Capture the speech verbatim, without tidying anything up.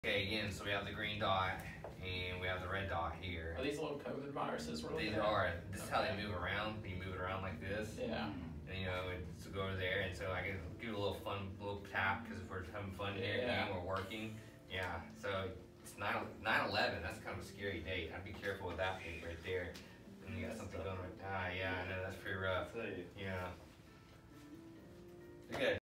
Okay, again, so we have the green dot and we have the red dot here. Are these little COVID viruses we're looking These at? are. This is how Okay. they move around. You move it around like this. Yeah. And you know, it's to go over there, and so I can give it a little fun, little tap because if we're having fun here Yeah. and we're working, yeah. So it's nine eleven. That's kind of a scary date. I'd be careful with that date right there. And you got something going right. Ah, yeah, I know that's pretty rough. Yeah. Good.